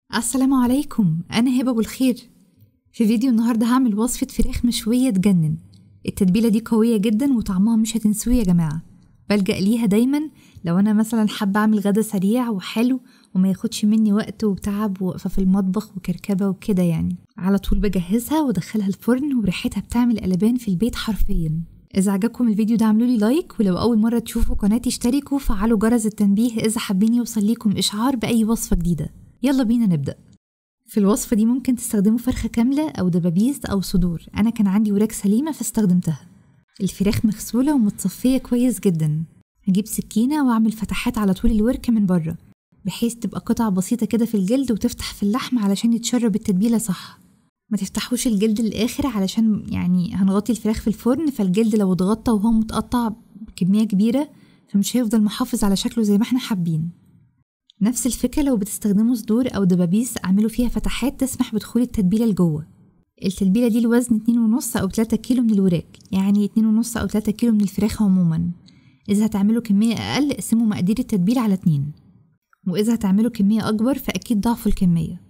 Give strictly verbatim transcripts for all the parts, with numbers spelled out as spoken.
السلام عليكم، أنا هبة بالخير. في فيديو النهاردة هعمل وصفة فراخ مشوية تجنن. التتبيلة دي قوية جدا وطعمها مش هتنسوه يا جماعة. بلجأ ليها دايما لو أنا مثلا حابة أعمل غدا سريع وحلو وما ياخدش مني وقت وتعب ووقفة في المطبخ وكركبة وكده، يعني على طول بجهزها وادخلها الفرن وريحتها بتعمل قلبان في البيت حرفيا. إذا عجبكم الفيديو ده اعملولي لايك، ولو أول مرة تشوفوا قناتي اشتركوا وفعلوا جرس التنبيه إذا حابين يوصل ليكم إشعار بأي وصفة جديدة. يلا بينا نبدأ. في الوصفة دي ممكن تستخدموا فرخة كاملة أو دبابيس أو صدور. أنا كان عندي وراك سليمة فاستخدمتها. الفراخ مغسولة ومتصفية كويس جدا. هجيب سكينة وأعمل فتحات على طول الورك من بره بحيث تبقى قطع بسيطة كده في الجلد وتفتح في اللحم علشان يتشرب التتبيلة صح. ما تفتحوش الجلد للآخر علشان يعني هنغطي الفراخ في الفرن، فالجلد لو اتغطى وهو متقطع بكمية كبيرة فمش هيفضل محافظ على شكله زي ما احنا حابين. نفس الفكرة لو بتستخدموا صدور أو دبابيس، اعملوا فيها فتحات تسمح بدخول التتبيلة لجوه. التتبيلة دي الوزن اتنين ونص أو تلاتة كيلو من الوراك، يعني اتنين ونص أو تلاتة كيلو من الفراخ عموما. إذا هتعملوا كمية أقل اقسموا مقادير التتبيلة على اتنين، وإذا هتعملوا كمية أكبر فأكيد ضعفوا الكمية.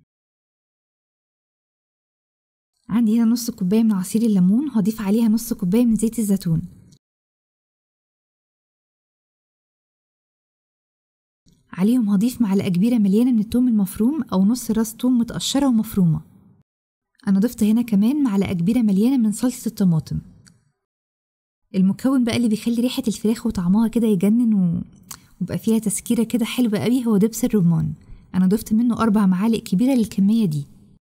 عندي هنا نص كوباية من عصير الليمون، هضيف عليها نص كوباية من زيت الزيتون. عليهم هضيف معلقة كبيرة مليانة من التوم المفروم أو نص راس توم متقشرة ومفرومة. أنا ضفت هنا كمان معلقة كبيرة مليانة من صلصة الطماطم. المكون بقى اللي بيخلي ريحة الفراخ وطعمها كده يجنن و... ويبقى فيها تسكيرة كده حلوة قوي هو دبس الرمان. أنا ضفت منه أربع معالق كبيرة للكمية دي.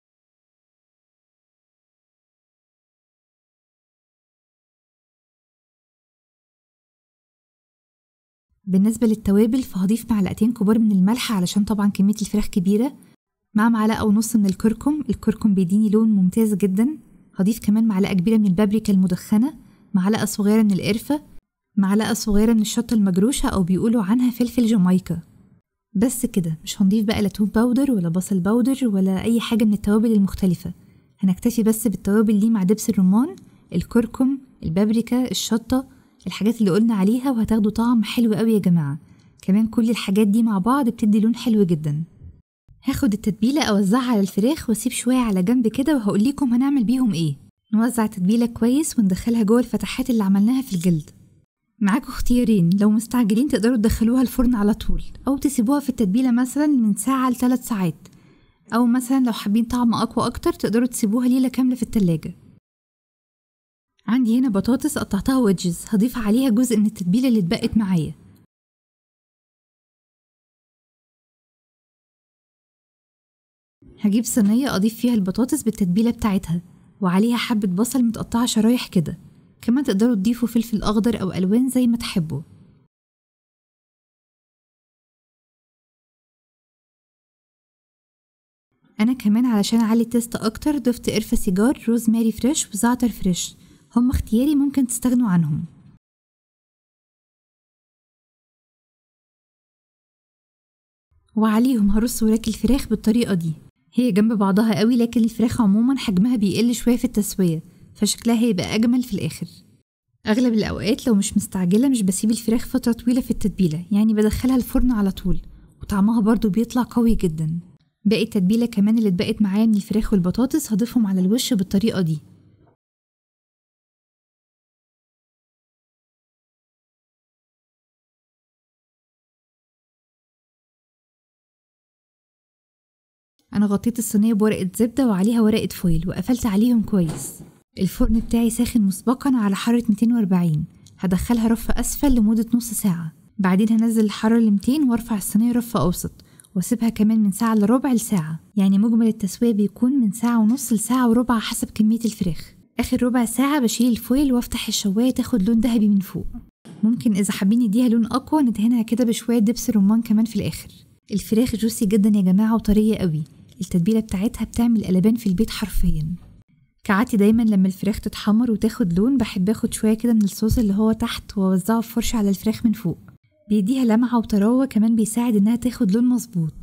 بالنسبة للتوابل فهضيف معلقتين كبار من الملح علشان طبعا كمية الفراخ كبيرة، مع معلقة ونص من الكركم. الكركم بيديني لون ممتاز جدا. هضيف كمان معلقة كبيرة من البابريكا المدخنة، معلقة صغيرة من القرفة، معلقة صغيرة من الشطة المجروشة أو بيقولوا عنها فلفل جامايكا. بس كده، مش هنضيف بقى لا توم باودر ولا بصل باودر ولا أي حاجة من التوابل المختلفة. هنكتفي بس بالتوابل دي مع دبس الرمان، الكركم، البابريكا، الشطة، الحاجات اللي قلنا عليها، وهتاخدوا طعم حلو قوي يا جماعة. كمان كل الحاجات دي مع بعض بتدي لون حلو جدا. هاخد التتبيلة أوزعها على الفراخ واسيب شوية على جنب كده وهقول لكم هنعمل بيهم ايه. نوزع التتبيلة كويس وندخلها جوه الفتحات اللي عملناها في الجلد. معاكم اختيارين، لو مستعجلين تقدروا تدخلوها الفرن على طول أو تسيبوها في التتبيلة مثلا من ساعة لثلاث ساعات، أو مثلا لو حابين طعم أقوى أكتر تقدروا تسيبوها ليلة كاملة في التلاجة. عندي هنا بطاطس قطعتها ويدجز، هضيف عليها جزء من التتبيلة اللي اتبقت معايا. هجيب صينية أضيف فيها البطاطس بالتتبيلة بتاعتها وعليها حبة بصل متقطعة شرايح كده. كمان تقدروا تضيفوا فلفل أخضر أو ألوان زي ما تحبوا. أنا كمان علشان أعلي التيست أكتر ضفت قرفة سيجار، روزماري فريش، وزعتر فريش. هم اختياري، ممكن تستغنوا عنهم. وعليهم هرص وراك الفراخ بالطريقة دي. هي جنب بعضها قوي لكن الفراخ عموما حجمها بيقل شوية في التسوية فشكلها هيبقى أجمل في الآخر. أغلب الأوقات لو مش مستعجلة مش بسيب الفراخ فترة طويلة في التتبيلة، يعني بدخلها الفرن على طول وطعمها برضو بيطلع قوي جدا. باقي التتبيلة كمان اللي اتبقت معايا من الفراخ والبطاطس هضيفهم على الوش بالطريقة دي. أنا غطيت الصينية بورقة زبدة وعليها ورقة فويل وقفلت عليهم كويس. الفرن بتاعي ساخن مسبقا على حرارة ميتين وأربعين. هدخلها رف أسفل لمدة نص ساعة، بعدين هنزل الحرارة ل ميتين وارفع الصينية رف أوسط واسيبها كمان من ساعة لربع لساعة. يعني مجمل التسوية بيكون من ساعة ونص لساعة وربع حسب كمية الفراخ. آخر ربع ساعة بشيل الفويل وافتح الشواية تاخد لون ذهبي من فوق. ممكن إذا حابين يديها لون أقوى ندهنها كده بشوية دبس رمان كمان في الآخر. الفراخ جوسي جدا يا جماعة وطرية قوي. التتبيلة بتاعتها بتعمل قلبان في البيت حرفيا. كعادتي دايما لما الفراخ تتحمر وتاخد لون بحب اخد شوية كده من الصوص اللي هو تحت واوزعه بفرشة على الفراخ من فوق. بيديها لمعة وطراوة، كمان بيساعد انها تاخد لون مظبوط.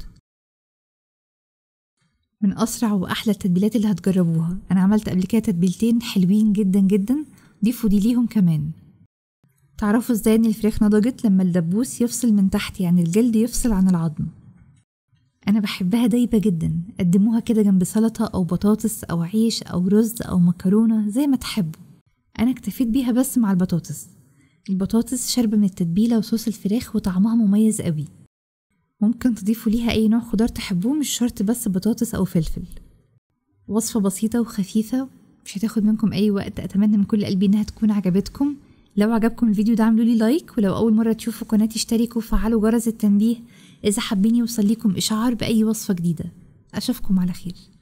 من اسرع واحلى التتبيلات اللي هتجربوها. انا عملت قبل كده تتبيلتين حلوين جدا جدا، ضيفوا دي ليهم كمان. تعرفوا ازاي ان الفراخ نضجت؟ لما الدبوس يفصل من تحت، يعني الجلد يفصل عن العظم. أنا بحبها دايبة جدا، قدموها كده جنب سلطة أو بطاطس أو عيش أو رز أو مكرونة زي ما تحبوا. أنا اكتفيت بيها بس مع البطاطس. البطاطس شاربة من التتبيلة وصوص الفراخ وطعمها مميز قوي. ممكن تضيفوا ليها أي نوع خضار تحبوه، مش شرط بس بطاطس أو فلفل. وصفة بسيطة وخفيفة، مش هتاخد منكم أي وقت. أتمنى من كل قلبي إنها تكون عجبتكم. لو عجبكم الفيديو ده اعملوا لي لايك، ولو أول مرة تشوفوا قناتي اشتركوا وفعلوا جرس التنبيه إذا حابين يوصل لكم إشعار بأي وصفة جديدة. أشوفكم على خير.